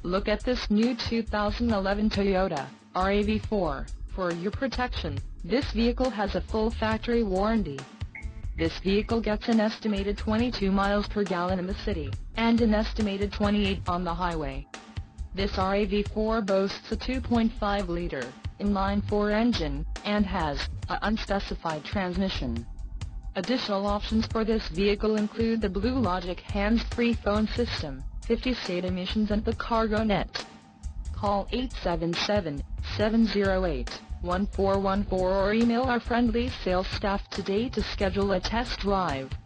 Look at this new 2011 Toyota RAV4. For your protection, this vehicle has a full factory warranty. This vehicle gets an estimated 22 miles per gallon in the city, and an estimated 28 on the highway. This RAV4 boasts a 2.5-liter inline-4 engine, and has an unspecified transmission. Additional options for this vehicle include the Blue Logic hands-free phone system, 50 state emissions and the cargo net. Call 877-708-1414 or email our friendly sales staff today to schedule a test drive.